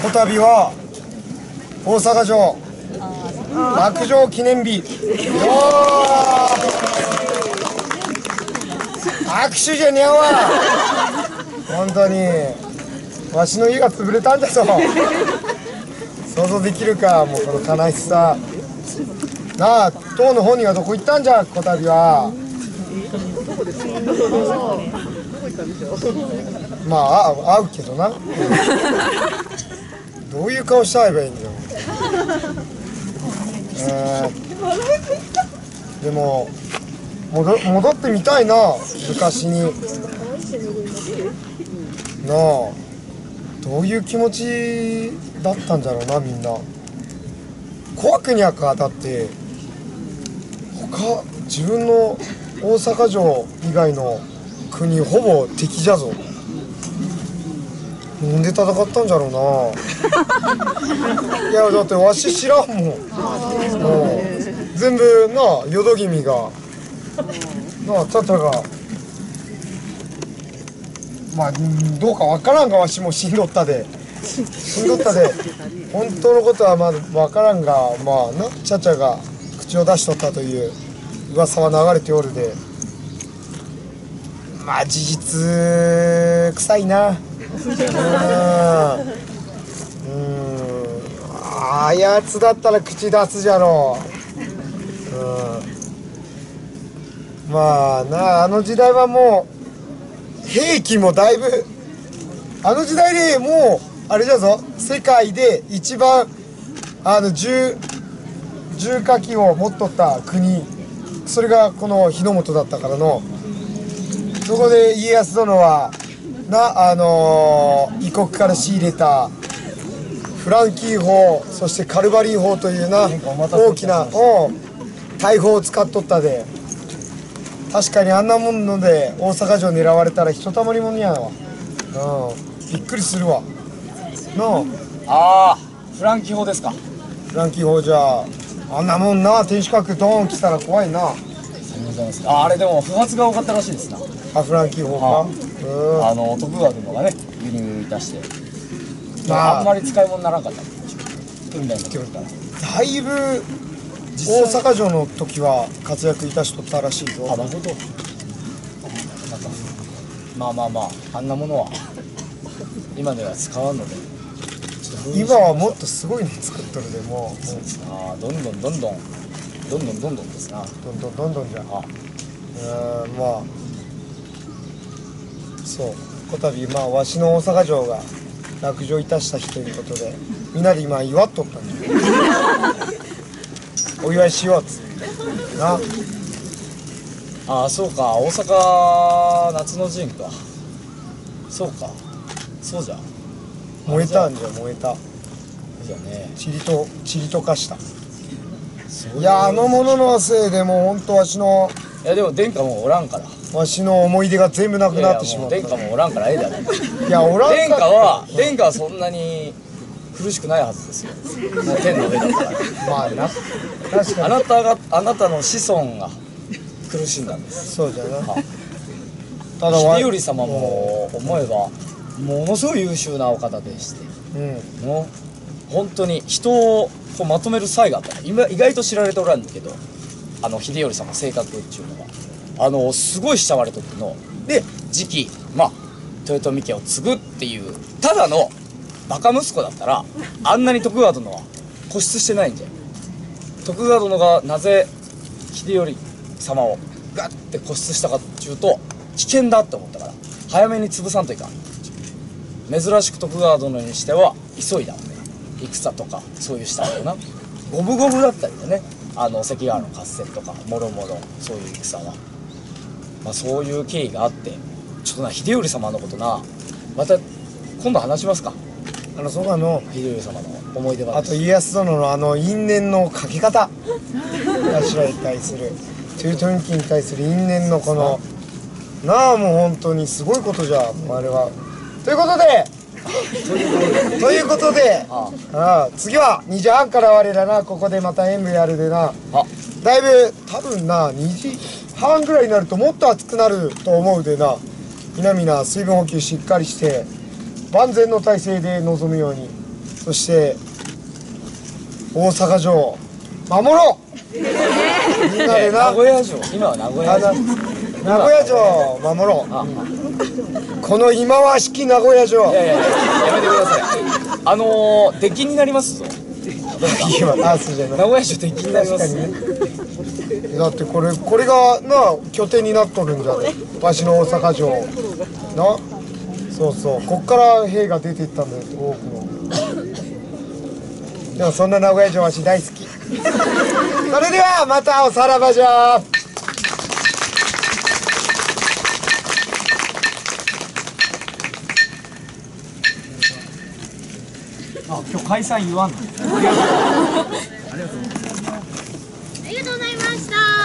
こたびは大阪城落城記念日。握手じゃねえわ。本当にわしの家が潰れたんだぞ。想像できるか、もうこの悲しさなあ。当の本人はどこ行ったんじゃ、こたびは。まあ会うけどな。どういう顔して会えばいいんだよ。でも戻ってみたいな、昔になあ。どういう気持ちだったんだろうな、みんな。怖くにゃか。だって自分の大阪城以外の国ほぼ敵じゃぞ。なんで戦ったんじゃろうな。いやだってわし知らんもん。全部な淀君がなあ、タタがまあどうかわからんが、わしも死んどったで本当のことはまだわからんが、まあな、チャチャが口を出しとったという噂は流れておるで、まあ事実臭いな。あやつだったら口出すじゃろう。まあな、あの時代はもう兵器もだいぶ、あの時代でもうあれじゃぞ、世界で一番重火器を持っとった国、それがこの日の本だったからの。そこで家康殿はな、異国から仕入れたフランキー砲、そしてカルバリー砲というな大きな大砲を使っとったで。確かにあんなもので大阪城狙われたらひとたまりもんやわ。びっくりするわなあ。フランキー砲ですか。 フランキー砲じゃあんなもんな、天守閣ドーン来たら怖いな。 あれでも不発が多かったらしいですな。 フランキー砲か。 徳川殿がね輸入いたして、あんまり使い物にならんかったみたいな距離から。 だいぶ大阪城の時は活躍いたしとったらしいぞ。 なるほど。まああんなものは今では使わんので、 今はもっとすごいの作っとるで。もうそうですな。どんどんですな。 どんどんじゃ。まあそう、こたびまあわしの大阪城が落城いたした日ということで、みんなで今祝っとったんじゃ。お祝いしようっつってな。 そうか、大阪夏の陣か。そうか、そうじゃ。 燃えたんじゃ、燃えた。 じゃね、 ちりとかした。いや、あのもののせいでもう本当わしの、 いやでも殿下もおらんから、 わしの思い出が全部なくなってしまった。 殿下もおらんからええだろ。 いや、おらんか。 殿下はそんなに苦しくないはずですよ。もう天の上だから。 まあな、確かにあなたの子孫が苦しんだんです。 そうじゃな。 ただ秀頼様も思えばものすごい優秀なお方でして、の本当に人をこうまとめる才があった。今意外と知られておらんだけど、秀頼様の性格っていうのがすごい慕われとってので、次期豊臣家を継ぐっていうただのバカ息子だったら、あんなに徳川殿は固執してないんじゃ。徳川殿がなぜ秀頼様をガッて固執したかっていうと、危険だって思ったから早めに潰さんといかん。珍しく徳川殿にしては急いだので、戦とかそういうしたのな、五分五分だったりでね、関ヶ原の合戦とかもろもろそういう戦は、そういう経緯があって、ちょっとな秀頼様のことな、また今度話しますか。 そうなの。 秀頼様の思い出話。 あと家康殿の因縁のかけ方、頭に対する豊臣家に対する因縁のこのなあ、もう本当にすごいことじゃ、あれは。ということで次は2時半から我らな、ここでまた演舞やるでな、だいぶ多分な2時半ぐらいになるともっと暑くなると思うでな、皆水分補給しっかりして万全の体制で臨むようにそして大阪城を守ろう。みんなでな。 名古屋城、今は名古屋城。 名古屋城を守ろう。この忌まわしき名古屋城。 いやいや、やめてください。敵になりますぞ。 あ、そうじゃない。 名古屋城敵になりますね。 だってこれがな拠点になっとるんじゃね。わしの大阪城な。そうそう、こっから兵が出ていったんだよ、多くの。でもそんな名古屋城わし大好き。それではまたおさらばじゃ。 今日解散言わんの。 ありがとうございました。